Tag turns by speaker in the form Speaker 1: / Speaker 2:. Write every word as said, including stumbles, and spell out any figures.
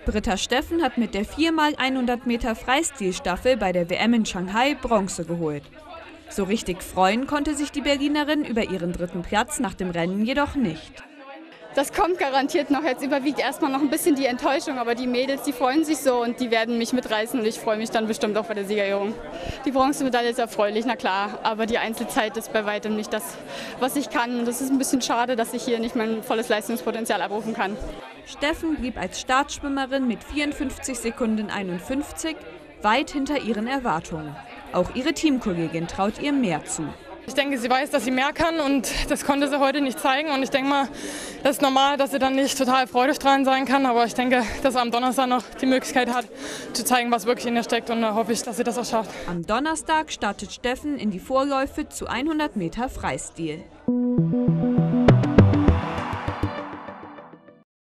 Speaker 1: Britta Steffen hat mit der vier mal hundert Meter Freistilstaffel bei der W M in Shanghai Bronze geholt. So richtig freuen konnte sich die Berlinerin über ihren dritten Platz nach dem Rennen jedoch nicht.
Speaker 2: Das kommt garantiert noch. Jetzt überwiegt erstmal noch ein bisschen die Enttäuschung, aber die Mädels, die freuen sich so und die werden mich mitreißen und ich freue mich dann bestimmt auch bei der Siegerehrung. Die Bronzemedaille ist erfreulich, na klar, aber die Einzelzeit ist bei weitem nicht das, was ich kann. Und das ist ein bisschen schade, dass ich hier nicht mein volles Leistungspotenzial abrufen kann.
Speaker 1: Steffen blieb als Startschwimmerin mit vierundfünfzig Sekunden einundfünfzig weit hinter ihren Erwartungen. Auch ihre Teamkollegin traut ihr mehr zu.
Speaker 3: Ich denke, sie weiß, dass sie mehr kann und das konnte sie heute nicht zeigen. Und ich denke mal, das ist normal, dass sie dann nicht total freudestrahlend sein kann. Aber ich denke, dass sie am Donnerstag noch die Möglichkeit hat, zu zeigen, was wirklich in ihr steckt. Und da hoffe ich, dass sie das auch schafft.
Speaker 1: Am Donnerstag startet Steffen in die Vorläufe zu hundert Meter Freistil.